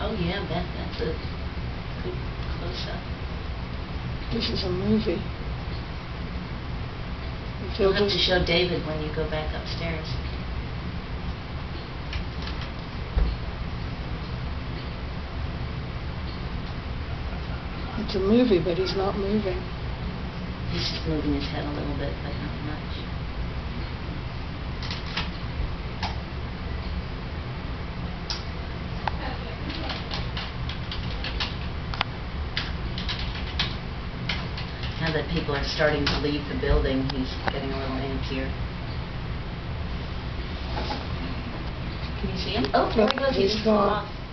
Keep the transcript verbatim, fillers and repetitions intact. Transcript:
Oh yeah, that, that's a good close-up. This is a movie. You'll have to show David when you go back upstairs. It's a movie, but he's not moving. He's just moving his head a little bit, but not much. Now that people are starting to leave the building, he's getting a little antsier. Can you see him? Oh, there he goes. He's He's gone. off.